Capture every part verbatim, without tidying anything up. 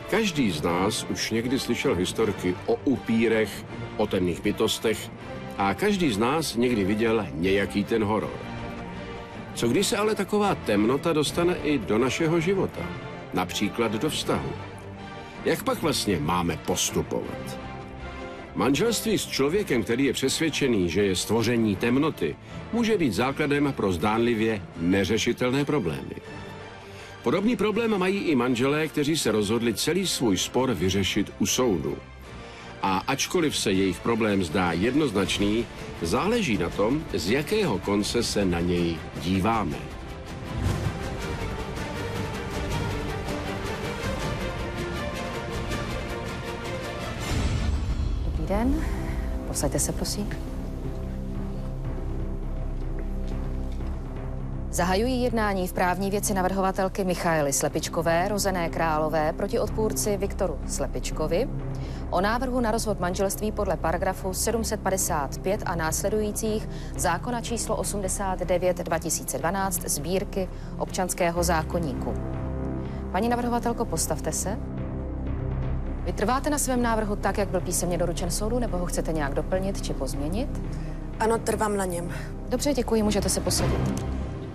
Každý z nás už někdy slyšel historky o upírech, o temných bytostech a každý z nás někdy viděl nějaký ten horor. Co když se ale taková temnota dostane i do našeho života? Například do vztahu. Jak pak vlastně máme postupovat? Manželství s člověkem, který je přesvědčený, že je stvoření temnoty, může být základem pro zdánlivě neřešitelné problémy. Podobný problém mají i manželé, kteří se rozhodli celý svůj spor vyřešit u soudu. A ačkoliv se jejich problém zdá jednoznačný, záleží na tom, z jakého konce se na něj díváme. Dobrý den, posaďte se, prosím. Zahajují jednání v právní věci navrhovatelky Michaely Slepičkové, rozené Králové, proti odpůrci Viktoru Slepičkovi o návrhu na rozvod manželství podle paragrafu sedm set padesát pět a následujících zákona číslo osmdesát devět dva tisíce dvanáct sbírky občanského zákoníku. Paní navrhovatelko, postavte se. Vy trváte na svém návrhu tak, jak byl písemně doručen soudu, nebo ho chcete nějak doplnit či pozměnit? Ano, trvám na něm. Dobře, děkuji, můžete se posadit.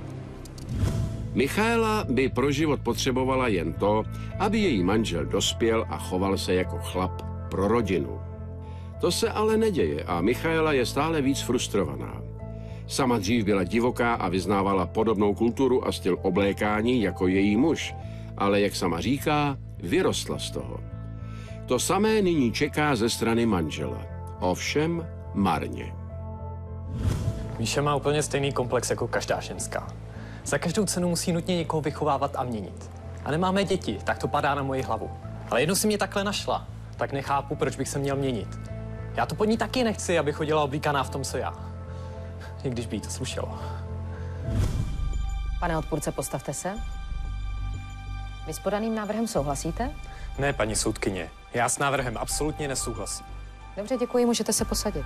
Michaela by pro život potřebovala jen to, aby její manžel dospěl a choval se jako chlap pro rodinu. To se ale neděje a Michaela je stále víc frustrovaná. Sama dřív byla divoká a vyznávala podobnou kulturu a styl oblékání jako její muž, ale jak sama říká, vyrostla z toho. To samé nyní čeká ze strany manžela. Ovšem marně. Míša má úplně stejný komplex jako každá ženská. Za každou cenu musí nutně někoho vychovávat a měnit. A nemáme děti, tak to padá na moji hlavu. Ale jednou si mě takhle našla, tak nechápu, proč bych se měl měnit. Já to pod ní taky nechci, aby chodila oblíkaná v tom, co já. I když by jí to slušelo. Pane odpůrce, postavte se. Vy s podaným návrhem souhlasíte? Ne, paní soudkyně. Já s návrhem absolutně nesouhlasím. Dobře, děkuji, můžete se posadit.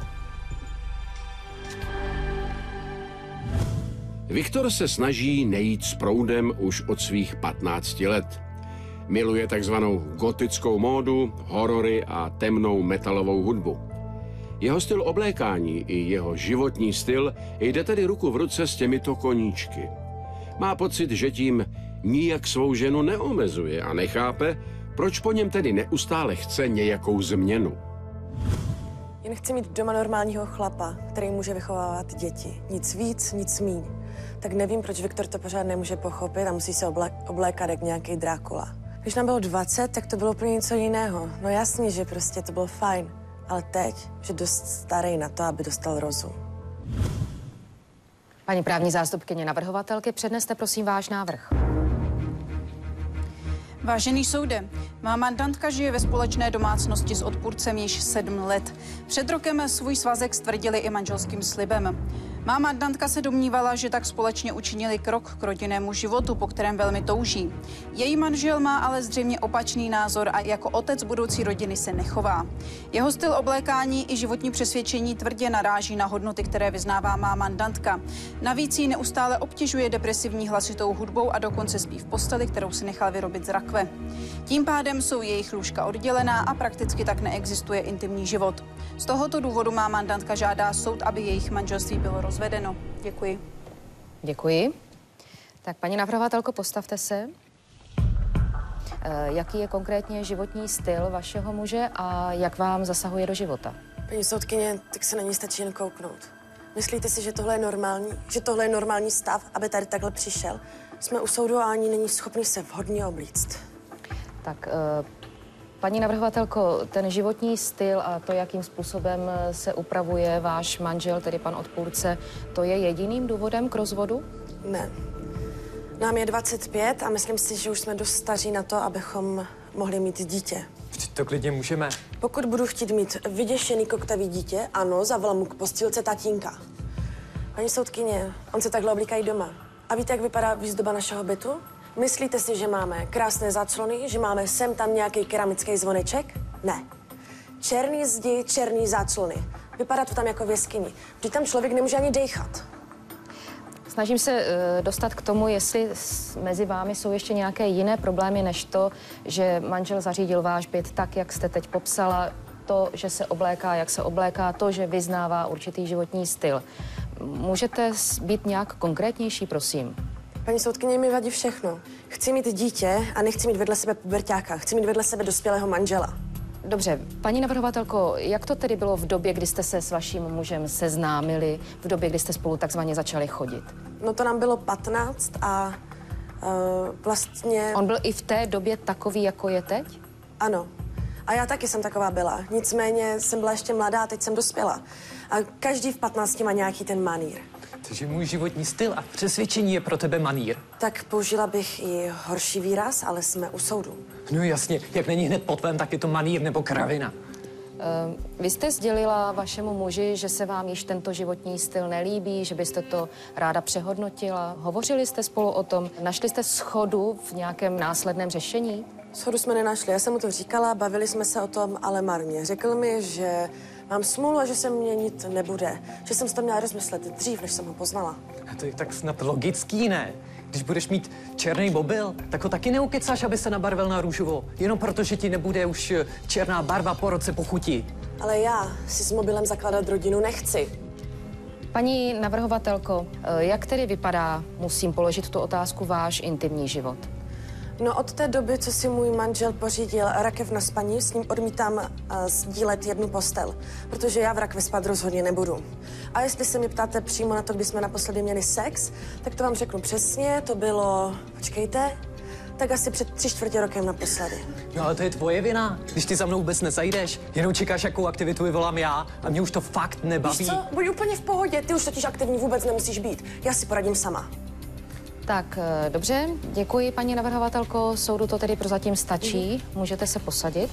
Viktor se snaží nejít s proudem už od svých patnácti let. Miluje takzvanou gotickou módu, horory a temnou metalovou hudbu. Jeho styl oblékání i jeho životní styl jde tedy ruku v ruce s těmito koníčky. Má pocit, že tím nijak svou ženu neomezuje a nechápe, proč po něm tedy neustále chce nějakou změnu. Jen chci mít doma normálního chlapa, který může vychovávat děti. Nic víc, nic míň. Tak nevím, proč Viktor to pořád nemůže pochopit a musí se oblé- oblékat jak nějaký Drákula. Když nám bylo dvacet, tak to bylo úplně něco jiného. No jasně, že prostě to bylo fajn. Ale teď, že dost starý na to, aby dostal rozum. Paní právní zástupkyně navrhovatelky, předneste prosím váš návrh. Vážený soude, má mandantka žije ve společné domácnosti s odpůrcem již sedm let. Před rokem svůj svazek stvrdili i manželským slibem. Má mandantka se domnívala, že tak společně učinili krok k rodinnému životu, po kterém velmi touží. Její manžel má ale zřejmě opačný názor a jako otec budoucí rodiny se nechová. Jeho styl oblékání i životní přesvědčení tvrdě naráží na hodnoty, které vyznává má mandantka. Navíc ji neustále obtěžuje depresivní hlasitou hudbou a dokonce spí v posteli, kterou si nechal vyrobit z rakve. Tím pádem jsou jejich lůžka oddělená a prakticky tak neexistuje intimní život. Z tohoto důvodu má mandantka žádá soud, aby jejich manželství bylo rozvedeno. Děkuji. Děkuji. Tak paní navrhovatelko, postavte se. E, jaký je konkrétně životní styl vašeho muže a jak vám zasahuje do života? Paní soudkyně, tak se na ní stačí jen kouknout. Myslíte si, že tohle je normální? Že tohle je normální stav, aby tady takhle přišel? Jsme u soudu a ani není schopný se vhodně oblíct. Tak, e, paní navrhovatelko, ten životní styl a to, jakým způsobem se upravuje váš manžel, tedy pan odpůrce, to je jediným důvodem k rozvodu? Ne. Nám je dvacet pět a myslím si, že už jsme dost staří na to, abychom mohli mít dítě. Vždyť to klidně můžeme. Pokud budu chtít mít vyděšený koktavý dítě, ano, zavolám mu k postýlce tatínka. Paní soudkyně, on se takhle oblíkají doma. A víte, jak vypadá výzdoba našeho bytu? Myslíte si, že máme krásné záclony, že máme sem tam nějaký keramický zvoneček? Ne. Černý zdi, černý záclony. Vypadá to tam jako v jeskyni. Vždyť tam člověk nemůže ani dejchat. snažím se uh, dostat k tomu, jestli s, mezi vámi jsou ještě nějaké jiné problémy, než to, že manžel zařídil váš byt tak, jak jste teď popsala, to, že se obléká, jak se obléká, to, že vyznává určitý životní styl. Můžete být nějak konkrétnější, prosím? Paní soudkyně, mi vadí všechno. Chci mít dítě a nechci mít vedle sebe puberťáka. Chci mít vedle sebe dospělého manžela. Dobře, paní navrhovatelko, jak to tedy bylo v době, kdy jste se s vaším mužem seznámili, v době, kdy jste spolu takzvaně začali chodit? No to nám bylo patnáct a uh, vlastně... On byl i v té době takový, jako je teď? Ano. A já taky jsem taková byla. Nicméně jsem byla ještě mladá a teď jsem dospěla. A každý v patnácti má nějaký ten manír. Takže můj životní styl a přesvědčení je pro tebe manír. Tak použila bych i horší výraz, ale jsme u soudu. No jasně, jak není hned po tvém, tak je to manír nebo kravina. Uh, vy jste sdělila vašemu muži, že se vám již tento životní styl nelíbí, že byste to ráda přehodnotila. Hovořili jste spolu o tom? Našli jste shodu v nějakém následném řešení? Shodu jsme nenašli. Já jsem mu to říkala, bavili jsme se o tom, ale marně. Řekl mi, že mám smůlu a že se měnit nebude. Že jsem si to měla rozmyslet dřív, než jsem ho poznala. A to je tak snad logický, ne? Když budeš mít černý mobil, tak ho taky neukecáš, aby se nabarvil na růžovo. Jenom proto, že ti nebude už černá barva po roce po chuti. Ale já si s mobilem zakládat rodinu nechci. Paní navrhovatelko, jak tedy vypadá, musím položit tu otázku, váš intimní život? No od té doby, co si můj manžel pořídil rakev na spaní, s ním odmítám uh, sdílet jednu postel, protože já v rakvi spát rozhodně nebudu. A jestli se mě ptáte přímo na to, kdy jsme naposledy měli sex, tak to vám řeknu přesně, to bylo, počkejte, tak asi před tři čtvrtě rokem naposledy. No ale to je tvoje vina, když ty za mnou vůbec nezajdeš, jenom čekáš, jakou aktivitu vyvolám já a mě už to fakt nebaví. Víš co, buď úplně v pohodě, ty už totiž aktivní vůbec nemusíš být, já si poradím sama. Tak, dobře, děkuji, paní navrhovatelko. Soudu to tedy prozatím stačí. Můžete se posadit.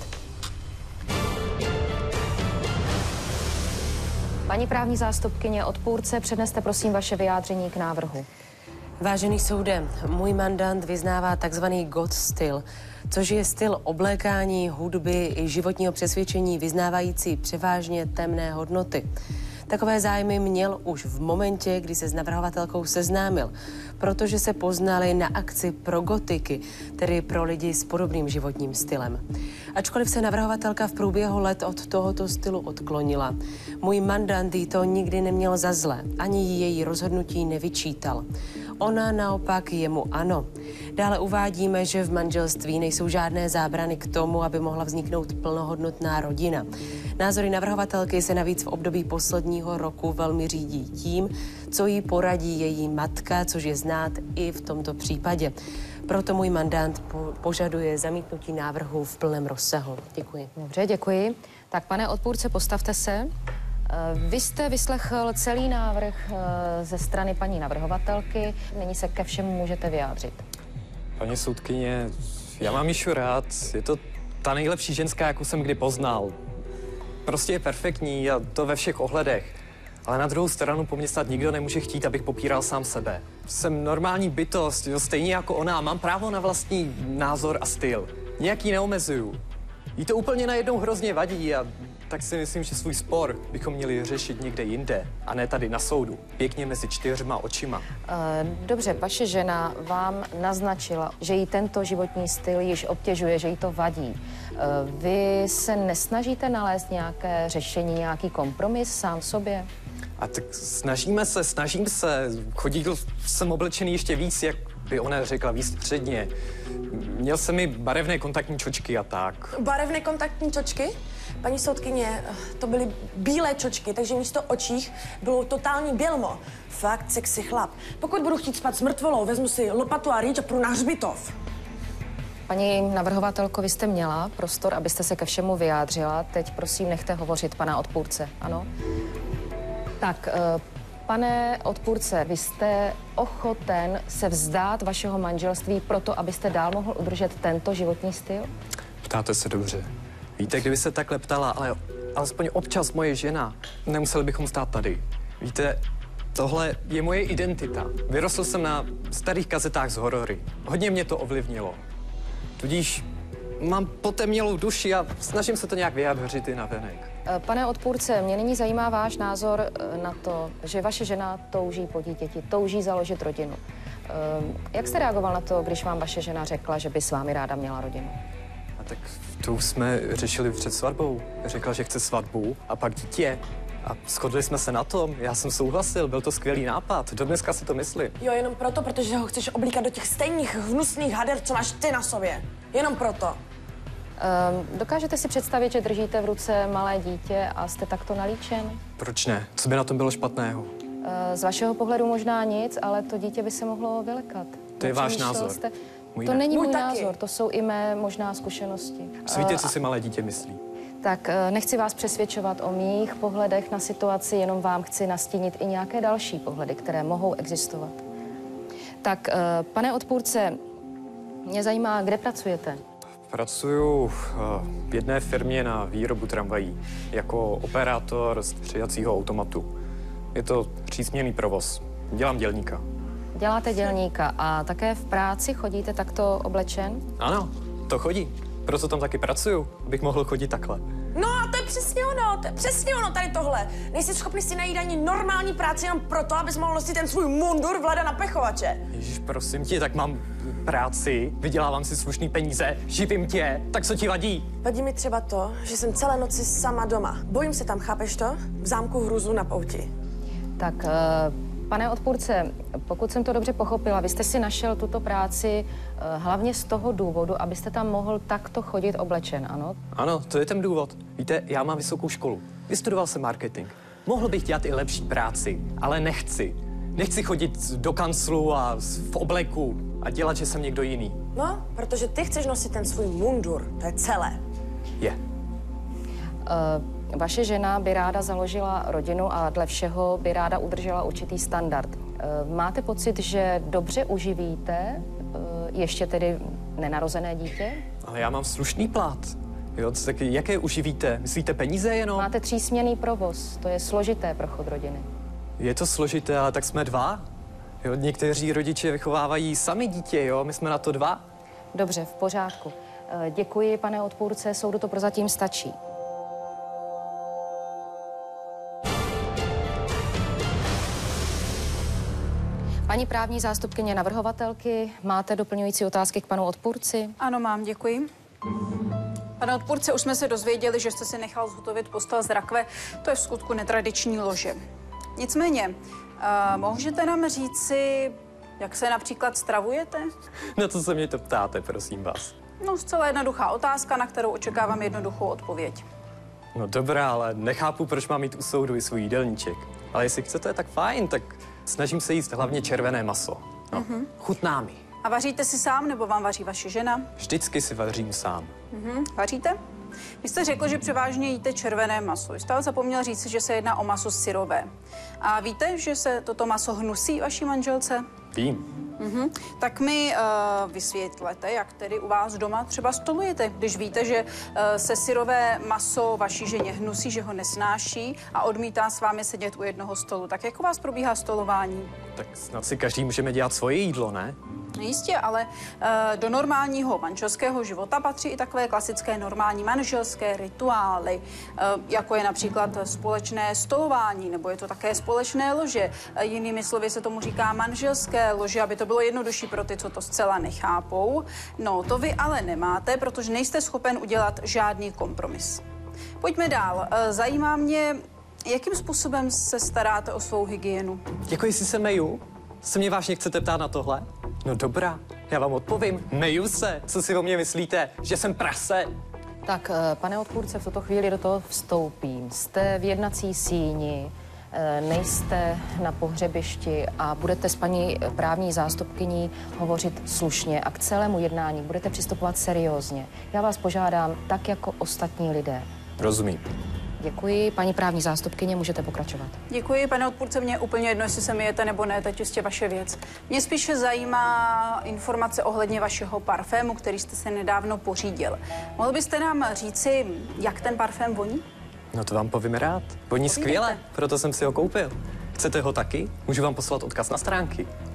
Paní právní zástupkyně odpůrce, předneste prosím vaše vyjádření k návrhu. Vážený soude, můj mandant vyznává takzvaný God styl, což je styl oblékání, hudby i životního přesvědčení vyznávající převážně temné hodnoty. Takové zájmy měl už v momentě, kdy se s navrhovatelkou seznámil, protože se poznali na akci pro gotiky, tedy pro lidi s podobným životním stylem. Ačkoliv se navrhovatelka v průběhu let od tohoto stylu odklonila, můj mandant jí to nikdy neměl za zlé, ani jí její rozhodnutí nevyčítal. Ona naopak jemu ano. Dále uvádíme, že v manželství nejsou žádné zábrany k tomu, aby mohla vzniknout plnohodnotná rodina. Názory navrhovatelky se navíc v období posledního roku velmi řídí tím, co jí poradí její matka, což je znát i v tomto případě. Proto můj mandant po- požaduje zamítnutí návrhu v plném rozsahu. Děkuji. Dobře, děkuji. Tak, pane odpůrce, postavte se. Vy jste vyslechl celý návrh ze strany paní navrhovatelky. Nyní se ke všemu můžete vyjádřit. Paní soudkyně, já mám Míšu rád. Je to ta nejlepší ženská, jakou jsem kdy poznal. Prostě je perfektní a to ve všech ohledech. Ale na druhou stranu po mně snad nikdo nemůže chtít, abych popíral sám sebe. Jsem normální bytost, jo, stejně jako ona. Mám právo na vlastní názor a styl. Nějaký neomezuju. Jí to úplně najednou hrozně vadí a tak si myslím, že svůj spor bychom měli řešit někde jinde a ne tady na soudu. Pěkně mezi čtyřma očima. Dobře, vaše žena vám naznačila, že jí tento životní styl již obtěžuje, že jí to vadí. Vy se nesnažíte nalézt nějaké řešení, nějaký kompromis sám sobě? A tak snažíme se, snažím se. Chodil jsem oblečený ještě víc, jak by ona řekla, víc středně. Měl jsem i barevné kontaktní čočky a tak. Barevné kontaktní čočky? Paní soudkyně, to byly bílé čočky, takže místo očích bylo totální bělmo. Fakt sexy chlap. Pokud budu chtít spát s mrtvolou, vezmu si lopatu a rýč a půjdu na hřbitov. Paní navrhovatelko, vy jste měla prostor, abyste se ke všemu vyjádřila. Teď prosím nechte hovořit pana odpůrce, ano? Tak, pane odpůrce, vy jste ochoten se vzdát vašeho manželství proto, abyste dál mohl udržet tento životní styl? Ptáte se dobře. Víte, kdyby se takhle ptala, ale alespoň občas moje žena, nemuseli bychom stát tady. Víte, tohle je moje identita. Vyrostl jsem na starých kazetách z horory. Hodně mě to ovlivnilo. Tudíž mám potemnělou duši a snažím se to nějak vyjádřit i navenek. Pane odpůrce, mě nyní zajímá váš názor na to, že vaše žena touží po dítěti, touží založit rodinu. Jak jste reagoval na to, když vám vaše žena řekla, že by s vámi ráda měla rodinu? A tak to už jsme řešili před svatbou. Řekla, že chce svatbu a pak dítě. A shodli jsme se na tom, já jsem souhlasil, byl to skvělý nápad, do dneska si to myslím. Jo, jenom proto, protože ho chceš oblíkat do těch stejných hnusných hader, co máš ty na sobě. Jenom proto. Um, dokážete si představit, že držíte v ruce malé dítě a jste takto nalíčen? Proč ne? Co by na tom bylo špatného? Uh, z vašeho pohledu možná nic, ale to dítě by se mohlo vylekat. To je váš Nepřemýšlel názor. Jste... Můj To ne. není můj, Můj názor, taky. to jsou i mé možná zkušenosti. Co víte, Uh, co si malé dítě myslí? Tak uh, nechci vás přesvědčovat o mých pohledech na situaci, jenom vám chci nastínit i nějaké další pohledy, které mohou existovat. Tak, uh, pane odpůrce, mě zajímá, kde pracujete? Pracuju v jedné firmě na výrobu tramvají jako operátor střídacího automatu. Je to třísměnný provoz. Dělám dělníka. Děláte dělníka a také v práci chodíte takto oblečen? Ano, to chodí. Proto tam taky pracuju, abych mohl chodit takhle. No a to je přesně ono, to je přesně ono tady tohle. Nejsi schopný si najít ani normální práci jenom proto, abys mohl nosit ten svůj mundur Vlada Napechovače. Ježíš, prosím tě, tak mám práci, vydělávám si slušný peníze, živím tě, tak co ti vadí? Vadí mi třeba to, že jsem celé noci sama doma. Bojím se tam, chápeš to? V zámku hruzu na pouti. Tak, uh, pane odpůrce, pokud jsem to dobře pochopila, vy jste si našel tuto práci uh, hlavně z toho důvodu, abyste tam mohl takto chodit oblečen, ano? Ano, to je ten důvod. Víte, já mám vysokou školu. Vystudoval jsem marketing. Mohl bych dělat i lepší práci, ale nechci. Nechci chodit do kanclu a v obleku a dělat, že jsem někdo jiný. No, protože ty chceš nosit ten svůj mundur, to je celé. Je. Uh, vaše žena by ráda založila rodinu a dle všeho by ráda udržela určitý standard. Uh, máte pocit, že dobře uživíte uh, ještě tedy nenarozené dítě? Ale já mám slušný plat. Jo, tak jaké uživíte? Myslíte peníze jenom? Máte třísměnný provoz, to je složité pro chod rodiny. Je to složité, ale tak jsme dva. Jo, někteří rodiče vychovávají sami dítě, jo, my jsme na to dva. Dobře, v pořádku. Uh, děkuji, pane odpůrce, soudu to prozatím stačí. Paní právní zástupkyně navrhovatelky, máte doplňující otázky k panu odpůrci? Ano, mám, děkuji. Pane odpůrce, už jsme se dozvěděli, že jste si nechal zhotovit postel z rakve. To je v skutku netradiční lože. Nicméně, uh, můžete nám říci, jak se například stravujete? Na co se mě to ptáte, prosím vás? No, zcela jednoduchá otázka, na kterou očekávám jednoduchou odpověď. No dobrá, ale nechápu, proč mám mít u soudu i svůj jídelníček. Ale jestli chcete, tak fajn, tak snažím se jíst hlavně červené maso. No, mm-hmm. Chutná mi. A vaříte si sám, nebo vám vaří vaše žena? Vždycky si vařím sám. Mhm. Vaříte? Vy jste řekl, že převážně jíte červené maso. Vy jste ale zapomněl říct, že se jedná o maso syrové. A víte, že se toto maso hnusí vaší manželce? Vím. Mhm. Tak mi uh, vysvětlete, jak tedy u vás doma třeba stolujete, když víte, že uh, se syrové maso vaší ženě hnusí, že ho nesnáší a odmítá s vámi sedět u jednoho stolu. Tak jak u vás probíhá stolování? Tak snad si každý můžeme dělat svoje jídlo, ne? Jistě, ale uh, do normálního manželského života patří i takové klasické normální manželské rituály, uh, jako je například společné stolování, nebo je to také společné lože. Uh, jinými slovy se tomu říká manželské lože, aby to bylo jednodušší pro ty, co to zcela nechápou. No, to vy ale nemáte, protože nejste schopen udělat žádný kompromis. Pojďme dál. Uh, zajímá mě, jakým způsobem se staráte o svou hygienu? Jako jestli se meju? Se mě vážně chcete ptát na tohle? No dobrá, já vám odpovím. Meju se. Co si o mě myslíte? Že jsem prase? Tak, pane odpůrce, v tuto chvíli do toho vstoupím. Jste v jednací síni, nejste na pohřebišti a budete s paní právní zástupkyní hovořit slušně a k celému jednání budete přistupovat seriózně. Já vás požádám tak jako ostatní lidé. Rozumím. Děkuji. Paní právní zástupkyně, můžete pokračovat. Děkuji, pane odpůrce, mě úplně jedno, jestli se myjete nebo ne, to je čistě vaše věc. Mě spíše zajímá informace ohledně vašeho parfému, který jste se nedávno pořídil. Mohl byste nám říci, jak ten parfém voní? No to vám povím rád. Voní skvěle, proto jsem si ho koupil. Chcete ho taky? Můžu vám poslat odkaz na stránky.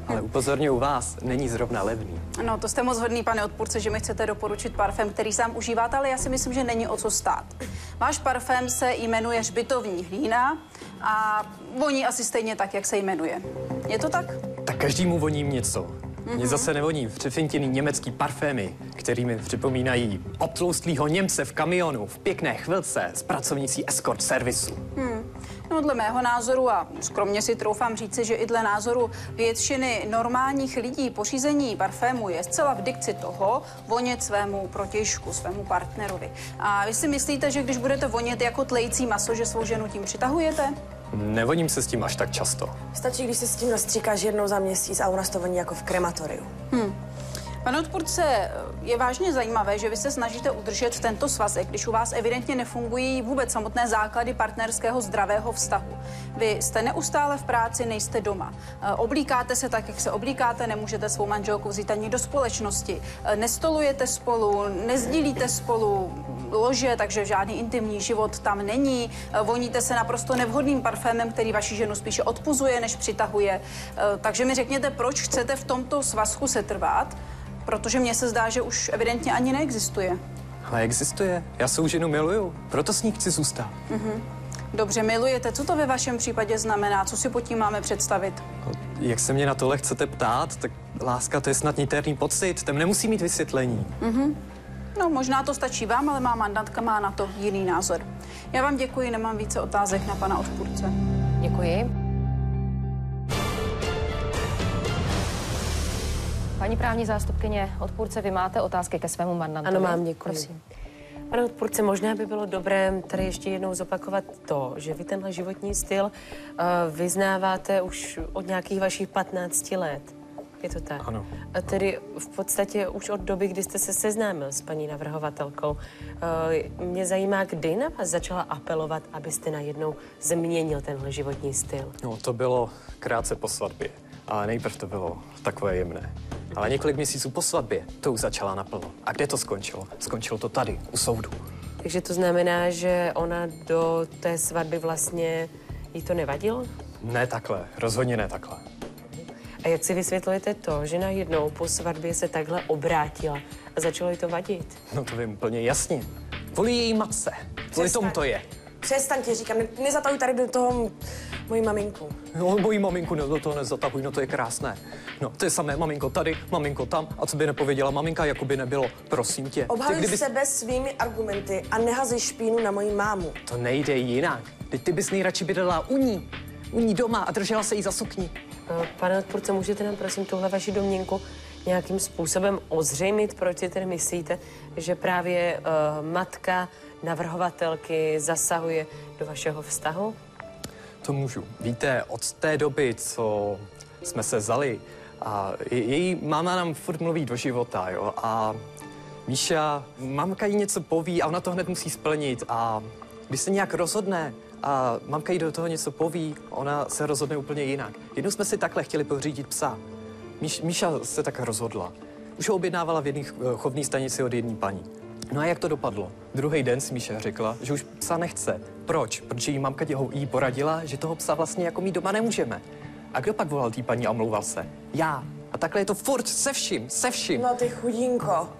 Ale upozorňuji vás, není zrovna levný. No, to jste moc hodný, pane odpůrce, že mi chcete doporučit parfém, který sám užíváte, ale já si myslím, že není o co stát. Váš parfém se jmenuje Hřbitovní hlína a voní asi stejně tak, jak se jmenuje. Je to tak? Tak každému voním něco. Mně zase nevoní přefintěný německý parfémy, kterými připomínají obtloustlýho Němce v kamionu v pěkné chvilce s pracovnicí escort servisu. Hmm. No, dle mého názoru, a skromně si troufám říci, že i dle názoru většiny normálních lidí pořízení parfému je zcela v dikci toho vonět svému protějšku, svému partnerovi. A vy si myslíte, že když budete vonět jako tlející maso, že svou ženu tím přitahujete? Nevoním se s tím až tak často. Stačí, když se s tím nastříkáš jednou za měsíc a u nás to voní jako v krematoriu. Hmm. Pane odpůrce, je vážně zajímavé, že vy se snažíte udržet tento svazek, když u vás evidentně nefungují vůbec samotné základy partnerského zdravého vztahu. Vy jste neustále v práci, nejste doma. Oblíkáte se tak, jak se oblíkáte, nemůžete svou manželku vzít ani do společnosti. Nestolujete spolu, nezdílíte spolu lože, takže žádný intimní život tam není. Voníte se naprosto nevhodným parfémem, který vaši ženu spíše odpuzuje, než přitahuje. Takže mi řekněte, proč chcete v tomto svazku setrvat? Protože mně se zdá, že už evidentně ani neexistuje. Ale existuje. Já svou ženu miluju, proto s ní chci zůstat. Mhm. Dobře, milujete. Co to ve vašem případě znamená? Co si pod tím máme představit? Jak se mě na tohle chcete ptát, tak láska to je snad niterný pocit, tam nemusí mít vysvětlení. Mhm. No, možná to stačí vám, ale má mandantka má na to jiný názor. Já vám děkuji, nemám více otázek na pana odpůrce. Děkuji. Paní právní zástupkyně odpůrce, vy máte otázky ke svému mandantovi? Ano, mám, děkuji. Prosím. Pane odpůrce, možná by bylo dobré tady ještě jednou zopakovat to, že vy tenhle životní styl uh, vyznáváte už od nějakých vašich patnácti let. Je to tak? Ano. A tedy v podstatě už od doby, kdy jste se seznámil s paní navrhovatelkou. Uh, mě zajímá, kdy na vás začala apelovat, abyste najednou změnil tenhle životní styl. No, to bylo krátce po svatbě. Ale nejprv to bylo takové jemné. Ale několik měsíců po svatbě to už začala naplno. A kde to skončilo? Skončilo to tady, u soudu. Takže to znamená, že ona do té svatby vlastně jí to nevadilo? Ne takhle, rozhodně ne takhle. A jak si vysvětlujete to, že najednou po svatbě se takhle obrátila a začalo jí to vadit? No to vím úplně jasně. Kvůli její matce. Kvůli tomu to je. Přestaň, ti říkám, ne, nezatahuj tady do toho moji maminku. No, mojí maminku ne, do toho nezatahuj, no to je krásné. No, to je samé, maminko tady, maminko tam, a co by nepověděla maminka, jako by nebylo, prosím tě. Obhajuj kdyby... sebe svými argumenty a nehazej špínu na moji mámu. To nejde jinak. Teď ty bys nejradši bydlela u ní, u ní doma a držela se jí za sukni. Pane odpůrce, můžete nám prosím tuhle vaši domněnku nějakým způsobem ozřejmit, proč si tedy myslíte, že právě uh, matka navrhovatelky zasahuje do vašeho vztahu? To můžu. Víte, od té doby, co jsme se vzali, a její máma nám furt mluví do života, jo, a Míša, mamka jí něco poví a ona to hned musí splnit a když se nějak rozhodne a mamka jí do toho něco poví, ona se rozhodne úplně jinak. Jednou jsme si takhle chtěli pořídit psa. Míš, Míša se tak rozhodla. Už ho objednávala v jedné chovné stanici od jedné paní. No a jak to dopadlo? Druhý den si Míša řekla, že už psa nechce. Proč? Protože jí mamka jí poradila, že toho psa vlastně jako mít doma nemůžeme. A kdo pak volal tý paní a omlouval se? Já. A takhle je to furt se vším, se vším. No ty chudinko.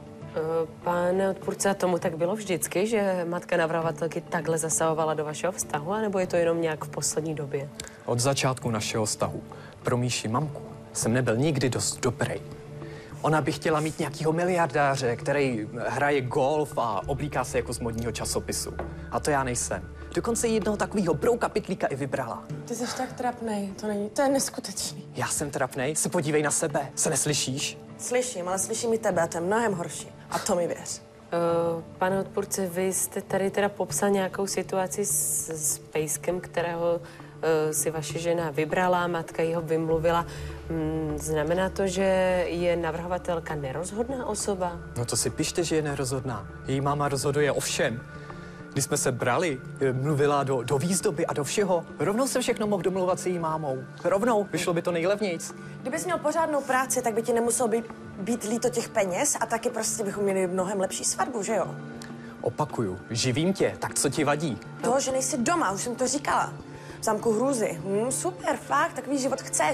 Pane odpůrce, a tomu tak bylo vždycky, že matka navrhovatelky takhle zasahovala do vašeho vztahu, anebo je to jenom nějak v poslední době? Od začátku našeho vztahu pro Míši mamku jsem nebyl nikdy dost dobrý. Ona by chtěla mít nějakýho miliardáře, který hraje golf a oblíká se jako z modního časopisu. A to já nejsem. Dokonce jednoho takového brouka pytlíka i vybrala. Ty jsi tak trapnej, to není, to je neskutečný. Já jsem trapnej, se podívej na sebe, se neslyšíš? Slyším, ale slyším i tebe a to je mnohem horší. A to mi věř. Uh, pane odpůrce, vy jste tady teda popsal nějakou situaci s, s pejskem, kterého uh, si vaše žena vybrala, matka jí ho vymluvila. Hmm, znamená to, že je navrhovatelka nerozhodná osoba? No to si pište, že je nerozhodná. Její máma rozhoduje o všem. Když jsme se brali, mluvila do, do výzdoby a do všeho. Rovnou se všechno mohl domluvat s její mámou. Rovnou, vyšlo by to nejlevnějc. Kdybys měl pořádnou práci, tak by ti nemuselo být, být líto těch peněz a taky prostě bychom měli mnohem lepší svatbu, že jo? Opakuju, živím tě, tak co ti vadí? To, že nejsi doma, už jsem to říkala. V zámku hrůzy. Hm, super, fakt, takový život chceš.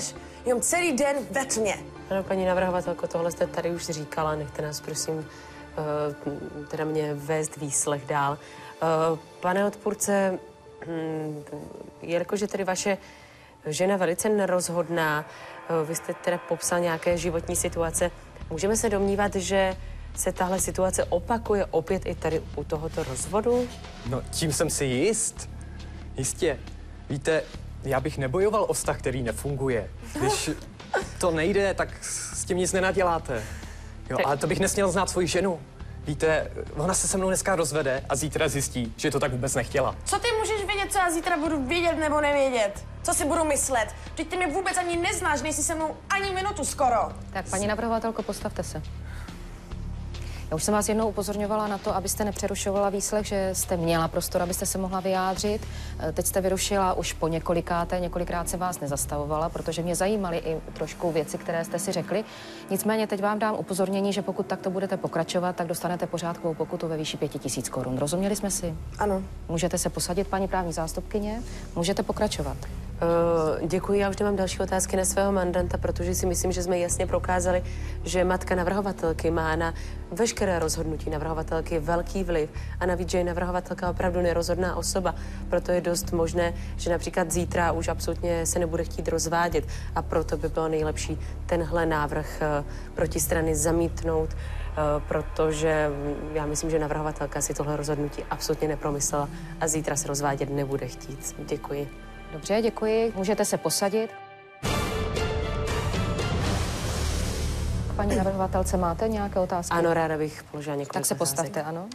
Jenom celý den ve tmě. Ano, paní navrhovatelko, tohle jste tady už říkala, nechte nás prosím uh, teda mě vést výslech dál. Uh, pane odpůrce, hm, jelikož tedy vaše žena velice nerozhodná, uh, vy jste teda popsal nějaké životní situace, můžeme se domnívat, že se tahle situace opakuje opět i tady u tohoto rozvodu? No, tím jsem si jist. Jistě. Víte, já bych nebojoval o vztah, který nefunguje. Když to nejde, tak s tím nic nenaděláte. Jo, ale to bych nesměl znát svoji ženu. Víte, ona se se mnou dneska rozvede a zítra zjistí, že to tak vůbec nechtěla. Co ty můžeš vědět, co já zítra budu vědět nebo nevědět? Co si budu myslet? Vždyť ty mě vůbec ani neznáš, nejsi se mnou ani minutu skoro. Tak, paní navrhovatelko, postavte se. Já už jsem vás jednou upozorňovala na to, abyste nepřerušovala výslech, že jste měla prostor, abyste se mohla vyjádřit. Teď jste vyrušila už po několikáté, několikrát se vás nezastavovala, protože mě zajímaly i trošku věci, které jste si řekli. Nicméně teď vám dám upozornění, že pokud takto budete pokračovat, tak dostanete pořádkovou pokutu ve výši pěti tisíc korun. Rozuměli jsme si? Ano. Můžete se posadit, paní právní zástupkyně, můžete pokračovat. Uh, děkuji, já už nemám další otázky na svého mandanta, protože si myslím, že jsme jasně prokázali, že matka navrhovatelky má na veškeré rozhodnutí navrhovatelky velký vliv a navíc, že je navrhovatelka opravdu nerozhodná osoba, proto je dost možné, že například zítra už absolutně se nebude chtít rozvádět a proto by bylo nejlepší tenhle návrh uh, protistrany zamítnout, uh, protože já myslím, že navrhovatelka si tohle rozhodnutí absolutně nepromyslela a zítra se rozvádět nebude chtít. Děkuji. Dobře, děkuji. Můžete se posadit. Paní navrhovatelce, máte nějaké otázky? Ano, ráda bych položila několik Tak se otázek. postavte, ano.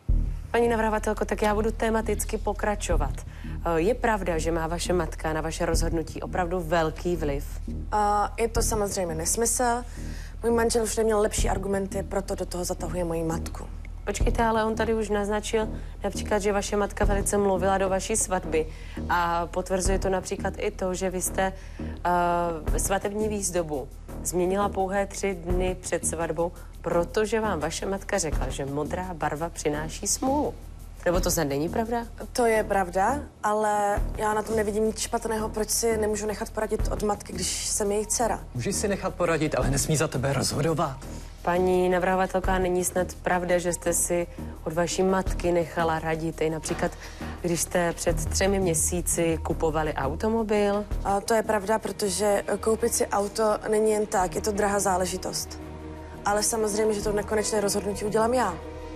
Paní navrhovatelko, tak já budu tematicky pokračovat. Je pravda, že má vaše matka na vaše rozhodnutí opravdu velký vliv? Uh, je to samozřejmě nesmysl. Můj manžel už neměl lepší argumenty, proto do toho zatahuje moji matku. Počkejte, ale on tady už naznačil například, že vaše matka velice mluvila do vaší svatby a potvrzuje to například i to, že vy jste uh, svatební výzdobu změnila pouhé tři dny před svatbou, protože vám vaše matka řekla, že modrá barva přináší smůlu. Nebo to snad není pravda? To je pravda, ale já na tom nevidím nic špatného, proč si nemůžu nechat poradit od matky, když jsem její dcera. Můžeš si nechat poradit, ale nesmí za tebe rozhodovat. Paní navrhovatelka, není snad pravda, že jste si od vaší matky nechala radit i například, když jste před třemi měsíci kupovali automobil? A to je pravda, protože koupit si auto není jen tak, je to drahá záležitost. Ale samozřejmě, že to nekonečné rozhodnutí udělám já.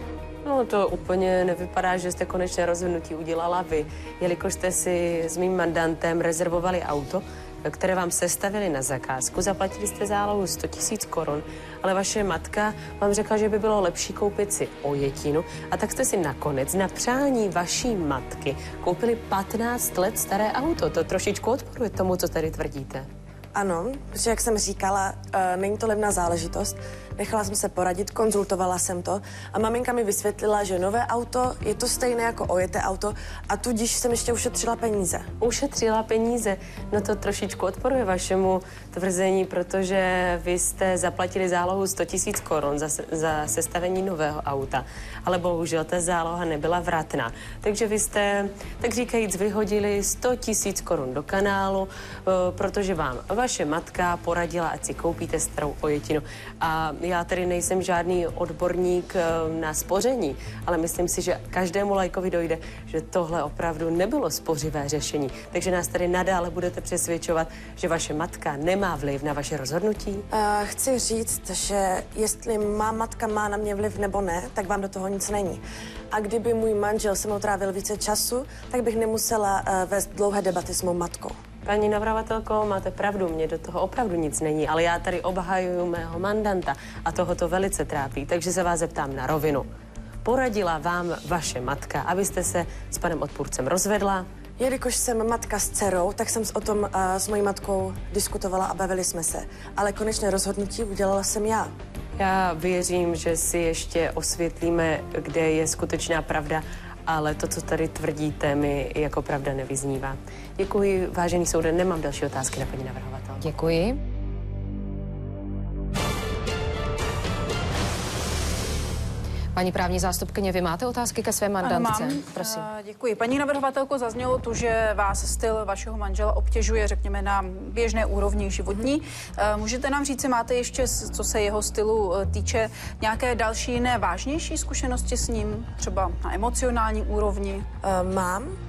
No, to úplně nevypadá, že jste konečné rozhodnutí udělala vy, jelikož jste si s mým mandantem rezervovali auto, které vám sestavili na zakázku. Zaplatili jste zálohu sto tisíc korun, ale vaše matka vám řekla, že by bylo lepší koupit si ojetinu a tak jste si nakonec na přání vaší matky koupili patnáct let staré auto. To trošičku odporuje tomu, co tady tvrdíte. Ano, protože jak jsem říkala, uh, není to levná záležitost. Nechala jsem se poradit, konzultovala jsem to a maminka mi vysvětlila, že nové auto je to stejné jako ojeté auto a tudíž jsem ještě ušetřila peníze. Ušetřila peníze? No to trošičku odporuje vašemu tvrzení, protože vy jste zaplatili zálohu sto tisíc korun za, za sestavení nového auta, ale bohužel ta záloha nebyla vratná. Takže vy jste, tak říkajíc, vyhodili sto tisíc korun do kanálu, protože vám vaše matka poradila, ať si koupíte starou ojetinu. A já tedy nejsem žádný odborník na spoření, ale myslím si, že každému lajkovi dojde, že tohle opravdu nebylo spořivé řešení. Takže nás tady nadále budete přesvědčovat, že vaše matka nemá vliv na vaše rozhodnutí? Uh, chci říct, že jestli má matka má na mě vliv nebo ne, tak vám do toho nic není. A kdyby můj manžel se mnou trávil více času, tak bych nemusela uh, vést dlouhé debaty s mou matkou. Paní navrhovatelko, máte pravdu, mě do toho opravdu nic není, ale já tady obhajuju mého mandanta a toho to velice trápí, takže se vás zeptám na rovinu. Poradila vám vaše matka, abyste se s panem odpůrcem rozvedla? Jelikož jsem matka s dcerou, tak jsem o tom uh, s mojí matkou diskutovala a bavili jsme se. Ale konečné rozhodnutí udělala jsem já. Já věřím, že si ještě osvětlíme, kde je skutečná pravda, ale to, co tady tvrdíte, mi jako pravda nevyznívá. Děkuji, vážený soude, nemám další otázky na paní navrhovatelku. Děkuji. Paní právní zástupkyně, vy máte otázky ke své mandantce? Ano, mám. Prosím. Uh, děkuji. Paní navrhovatelko, zaznělo tu, že vás styl vašeho manžela obtěžuje, řekněme, na běžné úrovni životní. Uh, můžete nám říct, máte ještě, co se jeho stylu uh, týče, nějaké další jiné vážnější zkušenosti s ním, třeba na emocionální úrovni? Uh, mám. Uh,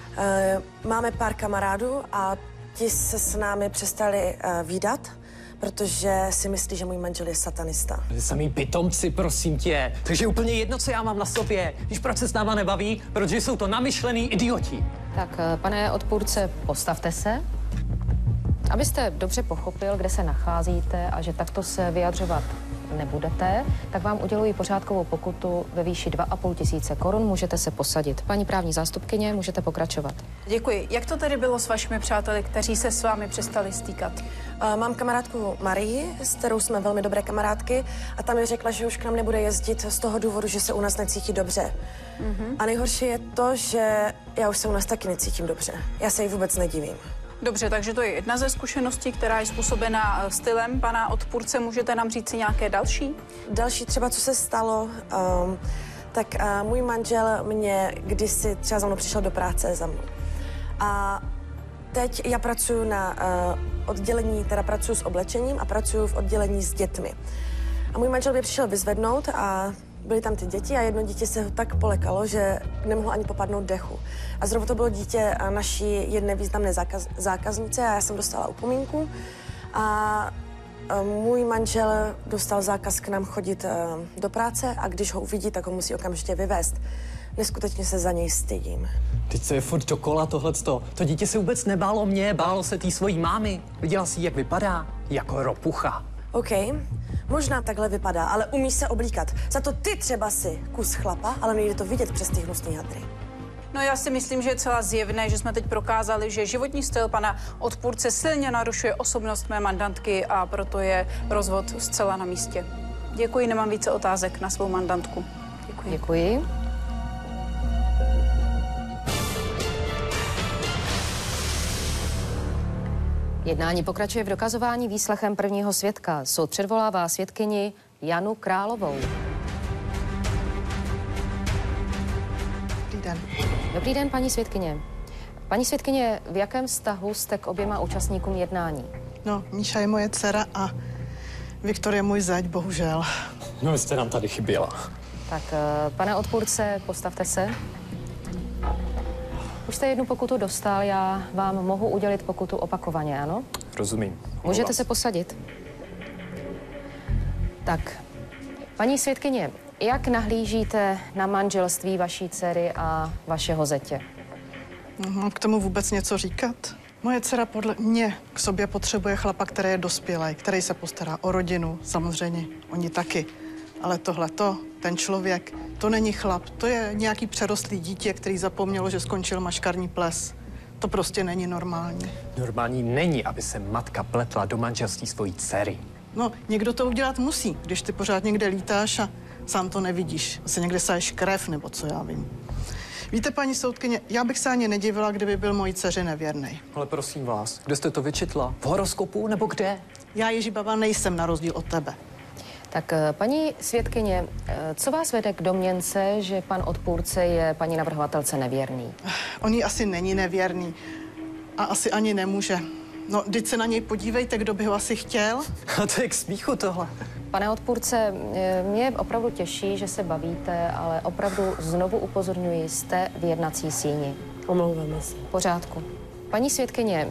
máme pár kamarádů a ti se s námi přestali uh, vídat, protože si myslí, že můj manžel je satanista. Samý pitomci, prosím tě. Takže úplně jedno, co já mám na sobě. Když proč se s náma nebaví, protože jsou to namyšlený idioti. Tak, pane odpůrce, postavte se, abyste dobře pochopil, kde se nacházíte a že takto se vyjadřovat nebudete, tak vám uděluji pořádkovou pokutu ve výši dva a půl tisíce korun. Můžete se posadit. Paní právní zástupkyně, můžete pokračovat. Děkuji. Jak to tedy bylo s vašimi přáteli, kteří se s vámi přestali stýkat? Uh, mám kamarádku Marii, s kterou jsme velmi dobré kamarádky a tam mi řekla, že už k nám nebude jezdit z toho důvodu, že se u nás necítí dobře. Mm-hmm. A nejhorší je to, že já už se u nás taky necítím dobře. Já se jí vůbec nedivím. Dobře, takže to je jedna ze zkušeností, která je způsobena stylem pana odpůrce. Můžete nám říct si nějaké další? Další třeba, co se stalo, um, tak uh, můj manžel mě kdysi třeba za mnou přišel do práce za mnou. A teď já pracuji na uh, oddělení, teda pracuji s oblečením a pracuji v oddělení s dětmi. A můj manžel mě přišel vyzvednout a byly tam ty děti a jedno dítě se ho tak polekalo, že nemohlo ani popadnout dechu. A zrovna to bylo dítě naší jedné významné zákaz, zákaznice a já jsem dostala upomínku. A můj manžel dostal zákaz k nám chodit do práce a když ho uvidí, tak ho musí okamžitě vyvést. Neskutečně se za něj stydím. Teď se je furt dokola tohleto. To dítě se vůbec nebálo mě, bálo se tý svojí mámy. Viděla jsi, jak vypadá? Jako ropucha. OK, možná takhle vypadá, ale umí se oblíkat. Za to ty třeba si kus chlapa, ale nejde to vidět přes ty hnusný hadry. No já si myslím, že je celá zjevné, že jsme teď prokázali, že životní styl pana odpůrce silně narušuje osobnost mé mandantky a proto je rozvod zcela na místě. Děkuji, nemám více otázek na svou mandantku. Děkuji. Děkuji. Jednání pokračuje v dokazování výslechem prvního svědka. Soud předvolává svědkyni Janu Královou. Dobrý den. Dobrý den, paní svědkyně. Paní svědkyně, v jakém vztahu jste k oběma účastníkům jednání? No, Míša je moje dcera a Viktor je můj zeď, bohužel. No, vy jste nám tady chyběla. Tak, pane odpůrce, postavte se. Už jste jednu pokutu dostal, já vám mohu udělit pokutu opakovaně, ano? Rozumím. Můžete se posadit. Tak, paní svědkyně, jak nahlížíte na manželství vaší dcery a vašeho zetě? Mám k tomu vůbec něco říkat? Moje dcera podle mě k sobě potřebuje chlapa, který je dospělý, který se postará o rodinu, samozřejmě oni taky. Ale tohleto, ten člověk, to není chlap, to je nějaký přerostlý dítě, který zapomnělo, že skončil maškarní ples. To prostě není normální. Normální není, aby se matka pletla do manželství svojí dcery. No, někdo to udělat musí, když ty pořád někde lítáš a sám to nevidíš. Asi někde saješ krev, nebo co já vím. Víte, paní soudkyně, já bych se ani nedivila, kdyby byl mojí dceři nevěrnej. Ale prosím vás, kde jste to vyčetla? V horoskopu nebo kde? Já, Ježibaba, nejsem na rozdíl od tebe. Tak, paní svědkyně, co vás vede k domněnce, že pan odpůrce je paní navrhovatelce nevěrný? On jí asi není nevěrný a asi ani nemůže. No, teď se na něj podívejte, kdo by ho asi chtěl. A to je k smíchu tohle. Pane odpůrce, mě opravdu těší, že se bavíte, ale opravdu znovu upozorňuji, jste v jednací síni. Omlouváme se. V pořádku. Paní svědkyně,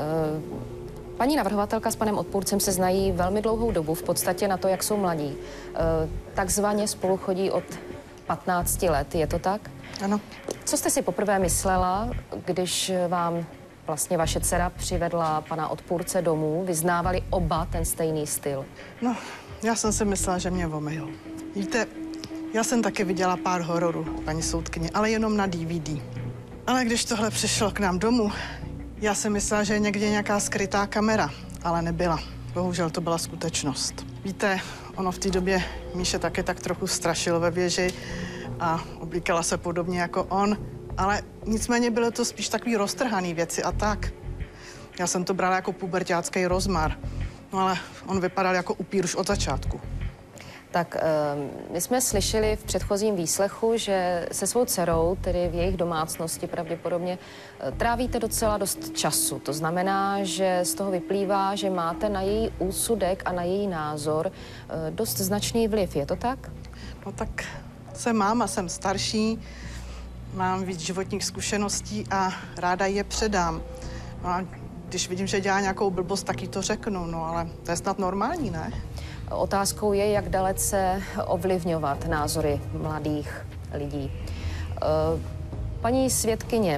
paní navrhovatelka s panem odpůrcem se znají velmi dlouhou dobu, v podstatě na to, jak jsou mladí. Takzvaně spolu chodí od patnácti let, je to tak? Ano. Co jste si poprvé myslela, když vám vlastně vaše dcera přivedla pana odpůrce domů, vyznávali oba ten stejný styl? No, já jsem si myslela, že mě omyl. Víte, já jsem taky viděla pár hororů, paní soudkyně, ale jenom na D V D. Ale když tohle přišlo k nám domů, já jsem myslela, že je někde nějaká skrytá kamera, ale nebyla. Bohužel to byla skutečnost. Víte, ono v té době Míše taky tak trochu strašil ve věži a oblíkala se podobně jako on, ale nicméně bylo to spíš takový roztrhaný věci a tak. Já jsem to brala jako puberťácký rozmar, no ale on vypadal jako upír už od začátku. Tak my jsme slyšeli v předchozím výslechu, že se svou dcerou, tedy v jejich domácnosti pravděpodobně, trávíte docela dost času. To znamená, že z toho vyplývá, že máte na její úsudek a na její názor dost značný vliv. Je to tak? No tak jsem máma, jsem starší, mám víc životních zkušeností a ráda je předám. No a když vidím, že dělá nějakou blbost, tak jí to řeknu, no ale to je snad normální, ne? Otázkou je, jak dalece ovlivňovat názory mladých lidí. Paní svědkyně,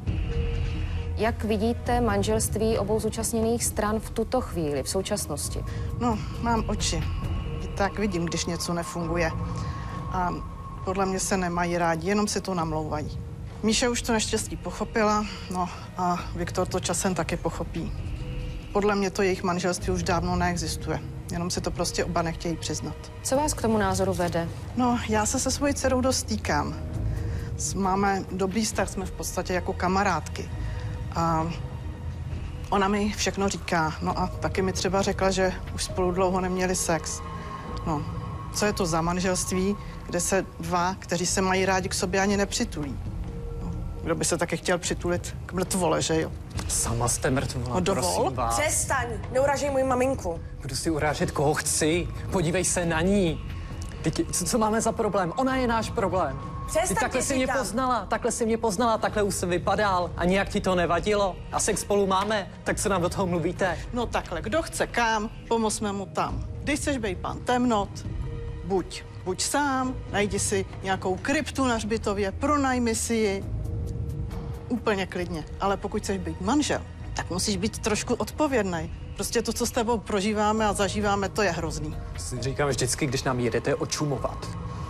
jak vidíte manželství obou zúčastněných stran v tuto chvíli, v současnosti? No, mám oči. Tak vidím, když něco nefunguje. A podle mě se nemají rádi, jenom si to namlouvají. Míša už to naštěstí pochopila, no a Viktor to časem taky pochopí. Podle mě to jejich manželství už dávno neexistuje. Jenom si to prostě oba nechtějí přiznat. Co vás k tomu názoru vede? No, já se se svojí dcerou dost stýkám. Máme dobrý vztah, jsme v podstatě jako kamarádky. A ona mi všechno říká. No a taky mi třeba řekla, že už spolu dlouho neměli sex. No, co je to za manželství, kde se dva, kteří se mají rádi, k sobě ani nepřitulí? No, kdo by se taky chtěl přitulit k mrtvole, že jo? Sama jste mrtvola, No dovol? prosím vás. Přestaň, neuražej moji maminku. Budu si urážet, koho chci. Podívej se na ní. Teď, co, co máme za problém? Ona je náš problém. Přestaň, Ty takhle ti si mě říkám. poznala, takhle si mě poznala, takhle už jsem vypadal a nijak ti to nevadilo. A sex spolu máme, tak co nám do toho mluvíte? No takhle, kdo chce kam, pomozme mu tam. Když chceš být pan temnot, buď, buď sám, najdi si nějakou kryptu na hřbitově, pronajmi si ji. Úplně klidně. Ale pokud chceš být manžel, tak musíš být trošku odpovědný. Prostě to, co s tebou prožíváme a zažíváme, to je hrozný. Si říkám vždycky, když nám jedete očumovat.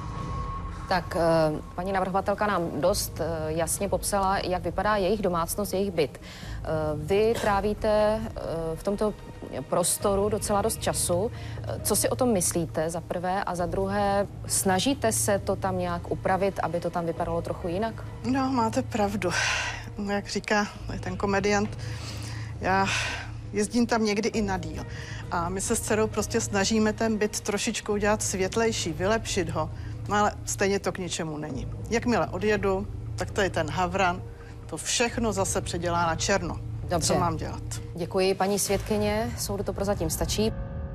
Tak paní navrhovatelka nám dost jasně popsala, jak vypadá jejich domácnost, jejich byt. Vy trávíte v tomto prostoru docela dost času. Co si o tom myslíte za prvé a za druhé, snažíte se to tam nějak upravit, aby to tam vypadalo trochu jinak? No, máte pravdu. Jak říká ten komediant, já jezdím tam někdy i na díl. A my se s dcerou prostě snažíme ten byt trošičku udělat světlejší, vylepšit ho. No ale stejně to k ničemu není. Jakmile odjedu, tak tady ten havran, to všechno zase předělá na černo. Dobře. Co mám dělat? Děkuji, paní svědkyně. Soudu to prozatím stačí.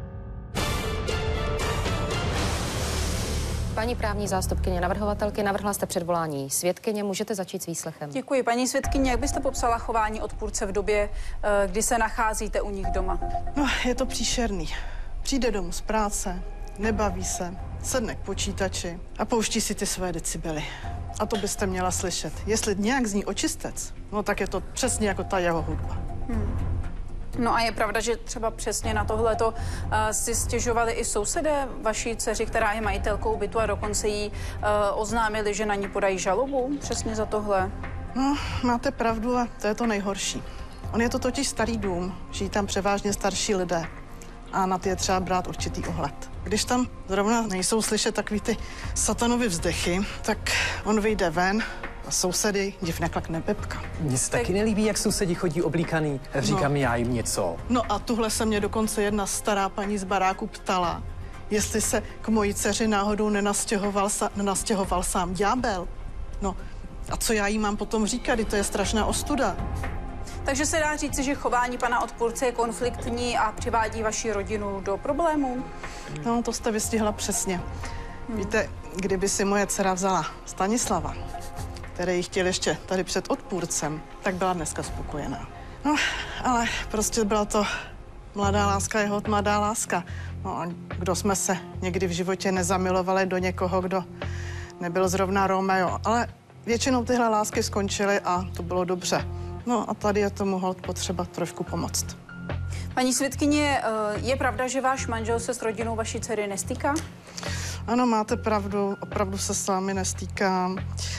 Paní právní zástupkyně navrhovatelky, navrhla jste předvolání svědkyně, můžete začít s výslechem. Děkuji. Paní svědkyně, jak byste popsala chování odpůrce v době, kdy se nacházíte u nich doma? No, je to příšerný. Přijde domů z práce, nebaví se, sedne k počítači a pouští si ty své decibely. A to byste měla slyšet. Jestli nějak zní očistec, no tak je to přesně jako ta jeho hudba. Hmm. No a je pravda, že třeba přesně na tohleto uh, si stěžovali i sousedé vaší dceři, která je majitelkou bytu a dokonce jí uh, oznámili, že na ní podají žalobu přesně za tohle? No, máte pravdu a to je to nejhorší. On je to totiž starý dům, žijí tam převážně starší lidé a na ty je třeba brát určitý ohled. Když tam zrovna nejsou slyšet takový ty satanovy vzdechy, tak on vyjde ven a sousedy div neklakne pepka. Mně se taky nelíbí, jak sousedi chodí oblíkaný. Říkám No. já jim něco. No a tuhle se mě dokonce jedna stará paní z baráku ptala, jestli se k mojí dceři náhodou nenastěhoval, sa, nenastěhoval sám ďábel. No a co já jí mám potom říkat, to je strašná ostuda. Takže se dá říci, že chování pana odpůrce je konfliktní a přivádí vaši rodinu do problémů? No, to jste vystihla přesně. Hmm. Víte, kdyby si moje dcera vzala Stanislava, který ji chtěl ještě tady před odpůrcem, tak byla dneska spokojená. No, ale prostě byla to mladá láska, jeho mladá láska. No a kdo jsme se někdy v životě nezamilovali do někoho, kdo nebyl zrovna Romeo. Ale většinou tyhle lásky skončily a to bylo dobře. No a tady je tomu holt potřeba trošku pomoct. Paní svědkyně, je pravda, že váš manžel se s rodinou vaší dcery nestýká? Ano, máte pravdu, opravdu se s vámi nestýkám.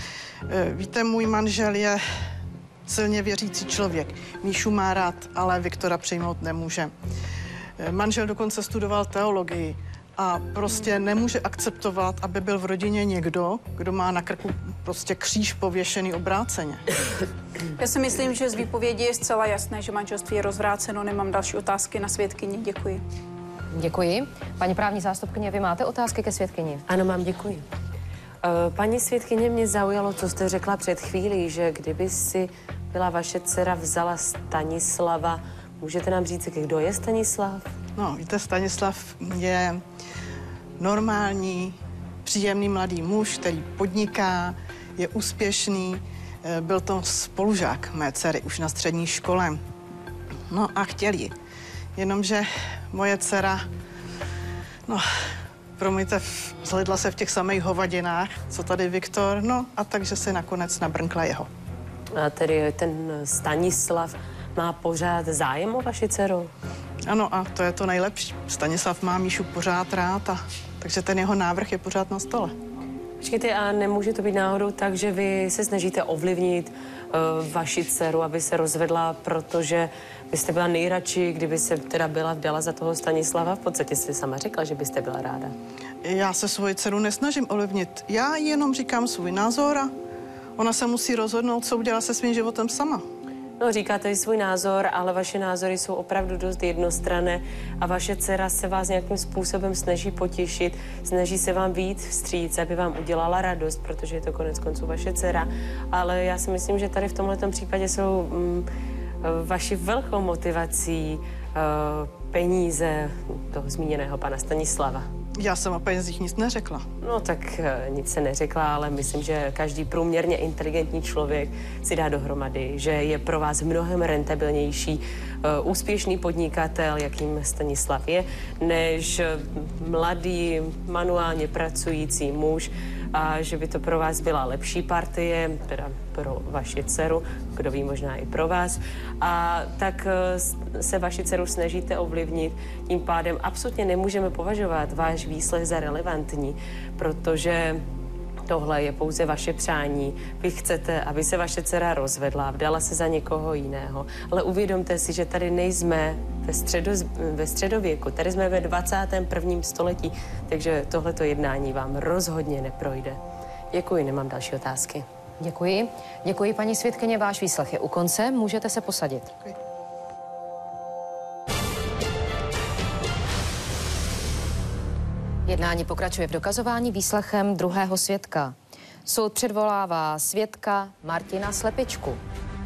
Víte, můj manžel je silně věřící člověk. Míšu má rád, ale Viktora přijmout nemůže. Manžel dokonce studoval teologii a prostě nemůže akceptovat, aby byl v rodině někdo, kdo má na krku prostě kříž pověšený obráceně. Já si myslím, že z výpovědi je zcela jasné, že manželství je rozvráceno. Nemám další otázky na svědkyni. Děkuji. Děkuji. Paní právní zástupkyně, vy máte otázky ke svědkyni? Ano, mám, děkuji. Paní svědkyně, mě zaujalo, co jste řekla před chvílí, že kdyby si byla vaše dcera vzala Stanislava, můžete nám říct, kdo je Stanislav? No, víte, Stanislav je normální, příjemný mladý muž, který podniká, je úspěšný. Byl to spolužák mé dcery už na střední škole. No a chtěli. Jenomže moje dcera, no, promiňte, zhledla se v těch samých hovadinách, co tady Viktor, no a takže se nakonec nabrnkla jeho. A tedy ten Stanislav má pořád zájem o vaši dceru? Ano, a to je to nejlepší. Stanislav má Míšu pořád rád, a, takže ten jeho návrh je pořád na stole. Počkejte, a nemůže to být náhodou tak, že vy se snažíte ovlivnit uh, vaši dceru, aby se rozvedla, protože byste byla nejradši, kdyby se teda byla vdala za toho Stanislava? V podstatě jste sama řekla, že byste byla ráda. Já se svoji dceru nesnažím ovlivnit. Já jenom říkám svůj názor a ona se musí rozhodnout, co udělá se svým životem sama. No, říkáte i svůj názor, ale vaše názory jsou opravdu dost jednostranné a vaše dcera se vás nějakým způsobem snaží potěšit, snaží se vám vyjít vstříc, aby vám udělala radost, protože je to konec konců vaše dcera. Ale já si myslím, že tady v tomhletom případě jsou mm, vaši velkou motivací uh, peníze toho zmíněného pana Stanislava. Já jsem o penězích nic neřekla. No tak uh, nic se neřekla, ale myslím, že každý průměrně inteligentní člověk si dá dohromady, že je pro vás mnohem rentabilnější uh, úspěšný podnikatel, jakým Stanislav je, než uh, mladý, manuálně pracující muž, a že by to pro vás byla lepší partie, teda pro vaši dceru, kdo ví, možná i pro vás. A tak se vaši dceru snažíte ovlivnit, tím pádem absolutně nemůžeme považovat váš výslech za relevantní, protože tohle je pouze vaše přání. Vy chcete, aby se vaše dcera rozvedla, vdala se za někoho jiného. Ale uvědomte si, že tady nejsme ve, středo, ve středověku, tady jsme ve dvacátém prvním století, takže tohleto jednání vám rozhodně neprojde. Děkuji, nemám další otázky. Děkuji. Děkuji, paní svědkyně, váš výslech je u konce, můžete se posadit. Děkuji. Jednání pokračuje v dokazování výslechem druhého svědka. Soud předvolává svědka Martina Slepičku.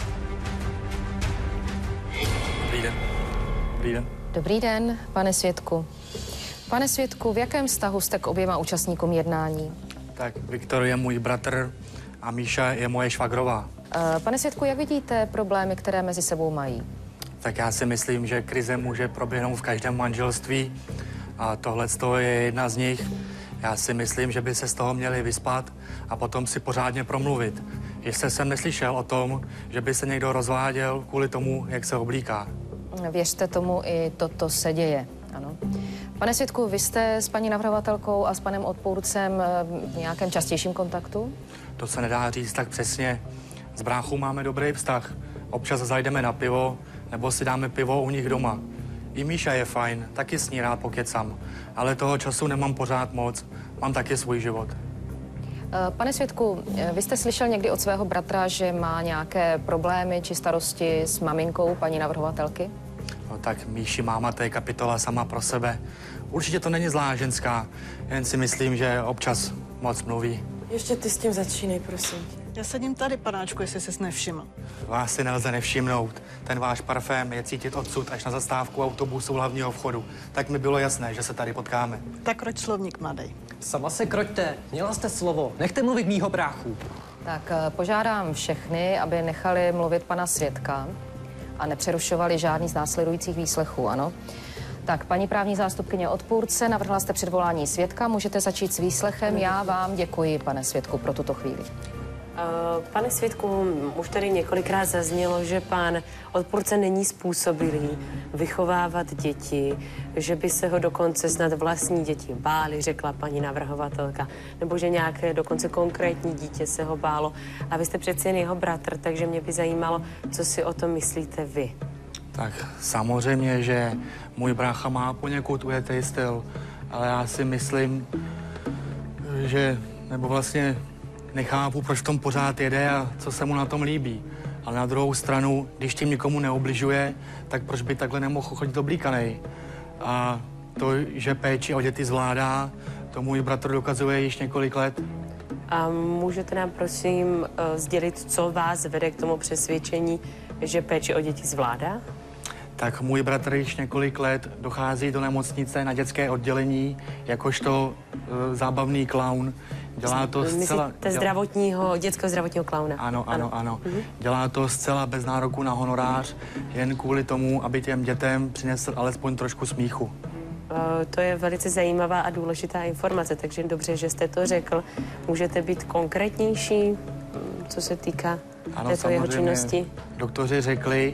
Dobrý den. Dobrý den. Dobrý den, pane svědku. Pane svědku, v jakém vztahu jste k oběma účastníkům jednání? Tak Viktor je můj bratr a Míša je moje švagrová. Uh, pane svědku, jak vidíte problémy, které mezi sebou mají? Tak já si myslím, že krize může proběhnout v každém manželství a tohle je jedna z nich. Já si myslím, že by se z toho měli vyspat a potom si pořádně promluvit. Ještě jsem neslyšel o tom, že by se někdo rozváděl kvůli tomu, jak se oblíká. Věřte tomu, i toto se děje, ano. Pane svědku, vy jste s paní navrhovatelkou a s panem odpůrcem v nějakém častějším kontaktu? To se nedá říct tak přesně. S bráchou máme dobrý vztah. Občas zajdeme na pivo, nebo si dáme pivo u nich doma. I Míša je fajn, taky s ní rád pokecám. Ale toho času nemám pořád moc. Mám taky svůj život. Pane svědku, vy jste slyšel někdy od svého bratra, že má nějaké problémy či starosti s maminkou paní navrhovatelky? No tak Míši máma, to je kapitola sama pro sebe. Určitě to není zlá ženská, jen si myslím, že občas moc mluví. Ještě ty s tím začínej, prosím. Já sedím tady, panáčku, jestli jsi nevšiml. Vás si nelze nevšimnout. Ten váš parfém je cítit odsud až na zastávku autobusu hlavního vchodu. Tak mi bylo jasné, že se tady potkáme. Tak kroť slovník, mladej. Sama se kroťte, měla jste slovo, nechte mluvit mýho bráchu. Tak požádám všechny, aby nechali mluvit pana svědka a nepřerušovali žádný z následujících výslechů, ano? Tak, paní právní zástupkyně odpůrce, navrhla jste předvolání svědka, můžete začít s výslechem. Já vám děkuji, pane svědku, pro tuto chvíli. Pane svědku, už tady několikrát zaznělo, že pán odpůrce není způsobilý vychovávat děti, že by se ho dokonce snad vlastní děti bály, řekla paní navrhovatelka, nebo že nějaké dokonce konkrétní dítě se ho bálo. A vy jste přeci jen jeho bratr, takže mě by zajímalo, co si o tom myslíte vy. Tak samozřejmě, že můj brácha má poněkud ujetý styl, ale já si myslím, že, nebo vlastně nechápu, proč v tom pořád jede a co se mu na tom líbí. Ale na druhou stranu, když tím nikomu neubližuje, tak proč by takhle nemohl chodit oblíkanej? A to, že péči o děti zvládá, to můj bratr dokazuje již několik let. A můžete nám prosím sdělit, co vás vede k tomu přesvědčení, že péči o děti zvládá? Tak můj bratr již několik let dochází do nemocnice na dětské oddělení jakožto e, zábavný klaun. Dělá to zcela... Myslíte zdravotního, dětského zdravotního klauna? Ano, ano, ano. ano. Mhm. Dělá to zcela bez nároku na honorář, jen kvůli tomu, aby těm dětem přinesl alespoň trošku smíchu. Uh, to je velice zajímavá a důležitá informace, takže dobře, že jste to řekl. Můžete být konkrétnější, co se týká ano, této jeho činnosti? Doktoři řekli,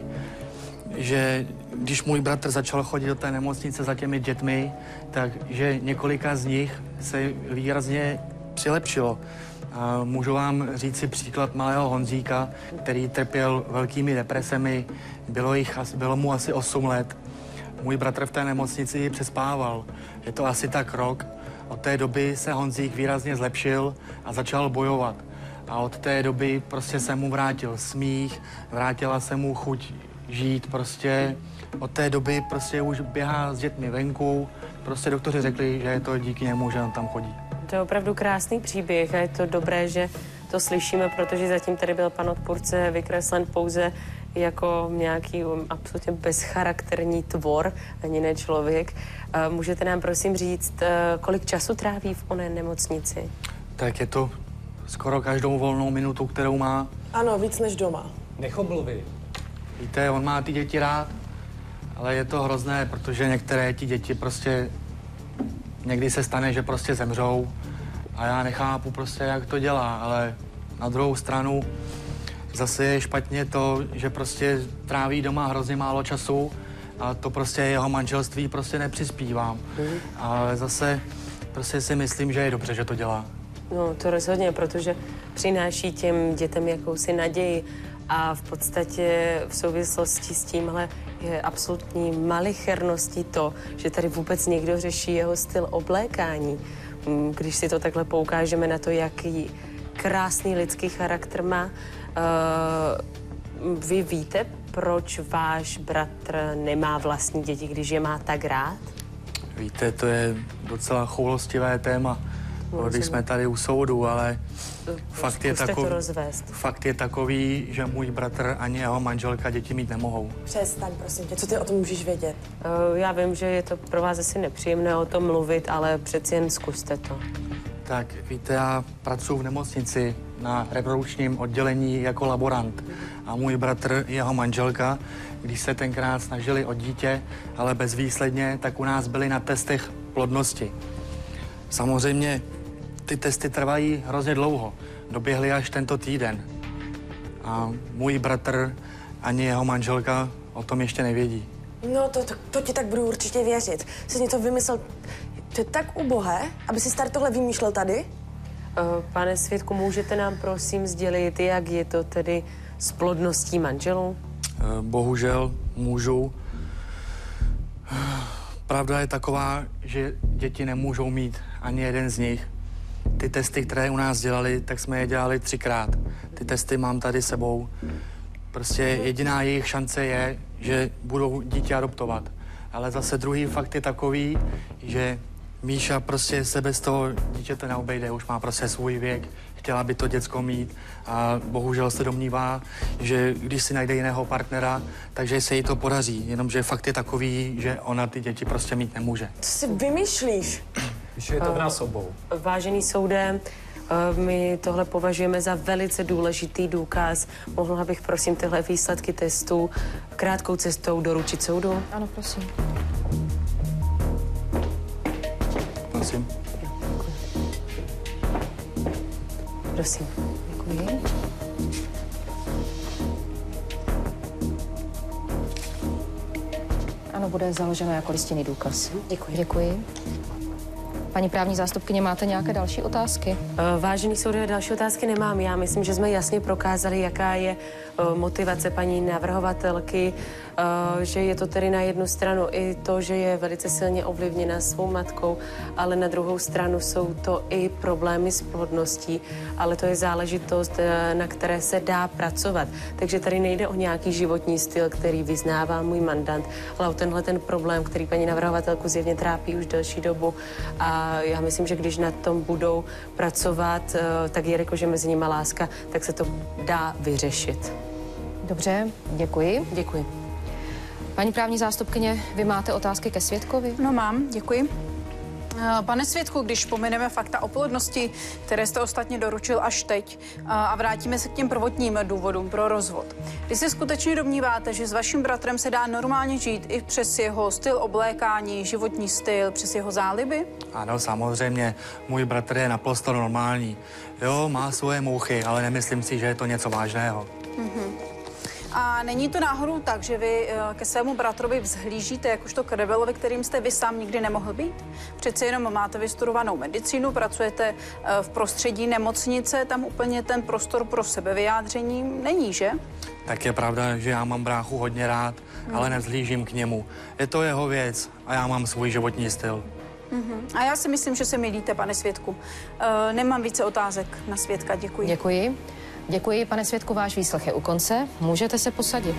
že když můj bratr začal chodit do té nemocnice za těmi dětmi, takže několika z nich se výrazně přilepšilo. A můžu vám říct si příklad malého Honzíka, který trpěl velkými depresemi, bylo, jich, bylo mu asi osm let. Můj bratr v té nemocnici přespával. Je to asi tak rok. Od té doby se Honzík výrazně zlepšil a začal bojovat. A od té doby prostě se mu vrátil smích, vrátila se mu chuť žít prostě. Od té doby prostě už běhá s dětmi venku. Prostě doktoři řekli, že je to díky němu, že on tam chodí. To je opravdu krásný příběh a je to dobré, že to slyšíme, protože zatím tady byl pan odpůrce vykreslen pouze jako nějaký absolutně bezcharakterní tvor, ani ne člověk. Můžete nám prosím říct, kolik času tráví v oné nemocnici? Tak je to skoro každou volnou minutu, kterou má. Ano, víc než doma. Nechomluvy. Víte, on má ty děti rád, ale je to hrozné, protože některé ti děti prostě někdy se stane, že prostě zemřou a já nechápu prostě, jak to dělá, ale na druhou stranu zase je špatně to, že prostě tráví doma hrozně málo času a to prostě jeho manželství prostě nepřispívá. Mm. Ale zase prostě si myslím, že je dobře, že to dělá. No, to rozhodně, protože přináší těm dětem jakousi naději a v podstatě v souvislosti s tímhle je absolutní malicherností to, že tady vůbec někdo řeší jeho styl oblékání. Když si to takhle poukážeme na to, jaký krásný lidský charakter má. Uh, vy víte, proč váš bratr nemá vlastní děti, když je má tak rád? Víte, to je docela choulostivé téma, no, když jsme tady u soudu, ale fakt je, takový, fakt je takový, že můj bratr ani jeho manželka děti mít nemohou. Přestaň, prosím tě, co ty o tom můžeš vědět? Uh, já vím, že je to pro vás asi nepříjemné o tom mluvit, ale přeci jen zkuste to. Tak víte, já pracuji v nemocnici na reprodukčním oddělení jako laborant. A můj bratr, jeho manželka, když se tenkrát snažili o dítě, ale bezvýsledně, tak u nás byli na testech plodnosti. Samozřejmě ty testy trvají hrozně dlouho. Doběhly až tento týden. A můj bratr ani jeho manželka o tom ještě nevědí. No, to, to, to ti tak budu určitě věřit. Jsi něco vymyslel. To je tak ubohé, aby si tady tohle vymýšlel tady? Pane svědku, můžete nám prosím sdělit, jak je to tedy s plodností manželů? Bohužel můžu. Pravda je taková, že děti nemůžou mít ani jeden z nich. Ty testy, které u nás dělali, tak jsme je dělali třikrát. Ty testy mám tady sebou. Prostě jediná jejich šance je, že budou dítě adoptovat. Ale zase druhý fakt je takový, že Míša prostě se bez toho dítěte neobejde, už má prostě svůj věk, chtěla by to děcko mít a bohužel se domnívá, že když si najde jiného partnera, takže se jí to podaří, jenomže fakt je takový, že ona ty děti prostě mít nemůže. Co si vymýšlíš? Když je to v nás obou. Vážený soude, my tohle považujeme za velice důležitý důkaz. Mohla bych prosím tyhle výsledky testů krátkou cestou doručit soudu? Ano, prosím. Prosím. Prosím. Děkuji. Ano, bude založeno jako listinný důkaz. Děkuji. Děkuji. Paní právní zástupkyně, máte nějaké další otázky? Vážený soude, další otázky nemám. Já myslím, že jsme jasně prokázali, jaká je motivace paní navrhovatelky, že je to tedy na jednu stranu i to, že je velice silně ovlivněna svou matkou, ale na druhou stranu jsou to i problémy s plodností, ale to je záležitost, na které se dá pracovat. Takže tady nejde o nějaký životní styl, který vyznává můj mandant, ale o tenhle ten problém, který paní navrhovatelku zjevně trápí už delší dobu. A já myslím, že když na tom budou pracovat, tak jelikož je mezi nimi láska, tak se to dá vyřešit. Dobře, děkuji. Děkuji. Paní právní zástupkyně, vy máte otázky ke svědkovi? No mám, děkuji. Pane svědku, když pomineme fakta o plodnosti, které jste ostatně doručil až teď, a vrátíme se k těm prvotním důvodům pro rozvod. Vy se skutečně domníváte, že s vaším bratrem se dá normálně žít i přes jeho styl oblékání, životní styl, přes jeho záliby? Ano, samozřejmě. Můj bratr je naprosto normální. Jo, má svoje mouchy, ale nemyslím si, že je to něco vážného. Mm-hmm. A není to náhodou tak, že vy ke svému bratrovi vzhlížíte jakožto k rebelovi, kterým jste vy sám nikdy nemohl být? Přece jenom máte vystudovanou medicínu, pracujete v prostředí nemocnice, tam úplně ten prostor pro sebevyjádření není, že? Tak je pravda, že já mám bráchu hodně rád, hmm. ale nevzhlížím k němu. Je to jeho věc a já mám svůj životní styl. Mm-hmm. A já si myslím, že se mýlíte, pane svědku. E, nemám více otázek na svědka, děkuji. Děkuji. Děkuji, pane svědku, váš výslech je u konce. Můžete se posadit.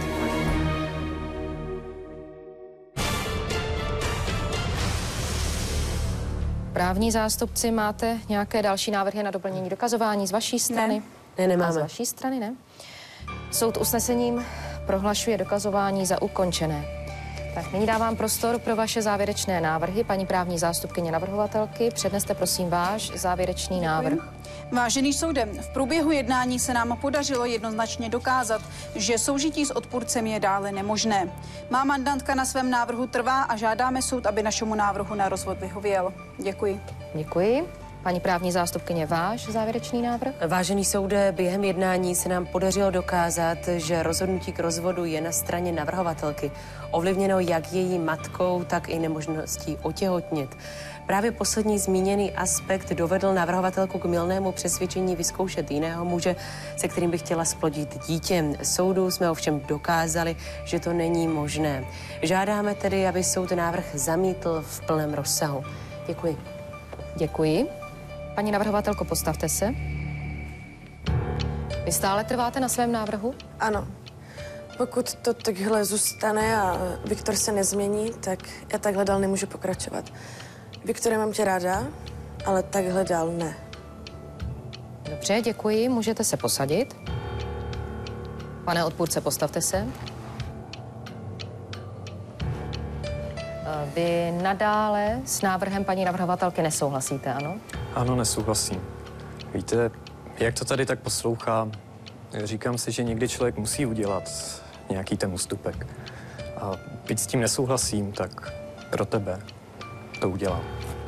Právní zástupci, máte nějaké další návrhy na doplnění dokazování z vaší strany? Ne, ne nemáme. A z vaší strany ne? Soud usnesením prohlašuje dokazování za ukončené. Tak nyní dávám prostor pro vaše závěrečné návrhy. Paní právní zástupkyně navrhovatelky, předneste prosím váš závěrečný Děkuji. návrh. Vážený soude, v průběhu jednání se nám podařilo jednoznačně dokázat, že soužití s odpůrcem je dále nemožné. Má mandantka na svém návrhu trvá a žádáme soud, aby našemu návrhu na rozvod vyhověl. Děkuji. Děkuji. Paní právní zástupkyně, váš závěrečný návrh? Vážený soude, během jednání se nám podařilo dokázat, že rozhodnutí k rozvodu je na straně navrhovatelky, ovlivněno jak její matkou, tak i nemožností otěhotnit. Právě poslední zmíněný aspekt dovedl navrhovatelku k mylnému přesvědčení vyzkoušet jiného muže, se kterým by chtěla splodit dítě. Soudu jsme ovšem dokázali, že to není možné. Žádáme tedy, aby soud návrh zamítl v plném rozsahu. Děkuji. Děkuji. Paní navrhovatelko, postavte se. Vy stále trváte na svém návrhu? Ano. Pokud to takhle zůstane a Viktor se nezmění, tak já takhle dál nemůžu pokračovat. Viktore, mám tě ráda, ale takhle dál ne. Dobře, děkuji. Můžete se posadit. Pane odpůrce, postavte se. Vy nadále s návrhem paní navrhovatelky nesouhlasíte, ano? Ano, nesouhlasím. Víte, jak to tady tak poslouchám, říkám si, že někdy člověk musí udělat nějaký ten ústupek. A byť s tím nesouhlasím, tak pro tebe to udělám.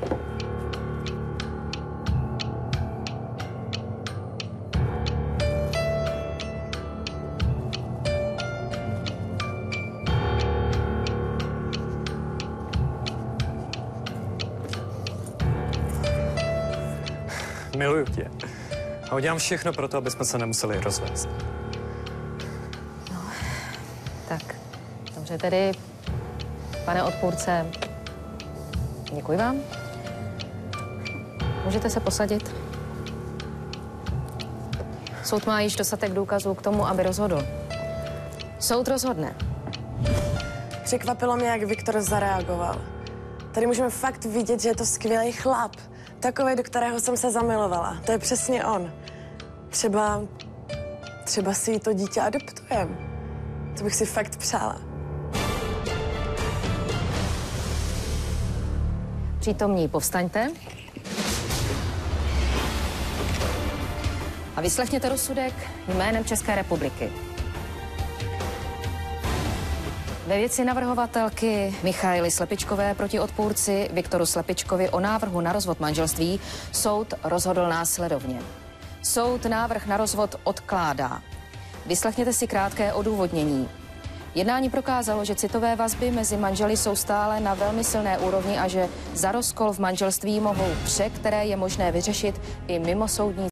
Miluju tě. A udělám všechno pro to, aby jsme se nemuseli rozvést. No, tak, dobře tedy, pane odpůrce, děkuji vám. Můžete se posadit. Soud má již dostatek důkazů k tomu, aby rozhodl. Soud rozhodne. Překvapilo mě, jak Viktor zareagoval. Tady můžeme fakt vidět, že je to skvělý chlap. Takový, do kterého jsem se zamilovala. To je přesně on. Třeba, třeba si to dítě adoptujem. To bych si fakt přála. Přítomní, povstaňte. A vyslechněte rozsudek jménem České republiky. Ve věci navrhovatelky Michaely Slepičkové proti odpůrci Viktoru Slepičkovi o návrhu na rozvod manželství soud rozhodl následovně. Soud návrh na rozvod odkládá. Vyslechněte si krátké odůvodnění. Jednání prokázalo, že citové vazby mezi manželi jsou stále na velmi silné úrovni a že za rozkol v manželství mohou pře, které je možné vyřešit i mimo soudní.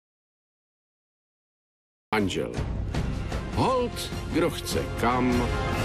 Manžel. Holt, kdo chce kam,